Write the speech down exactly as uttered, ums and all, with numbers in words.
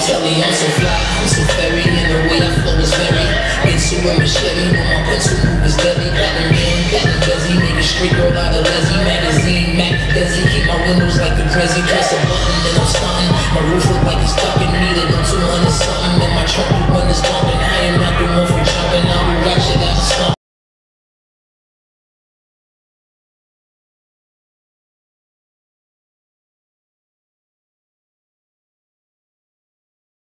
telly, I'm so fly, I'm so fairy, and the way I flow is very into a machete, when my pencil move is deadly. Pattern man, pattern busy, make a straight girl out of Leslie magazine, Mac Desi, keep my windows like a Prezi, press a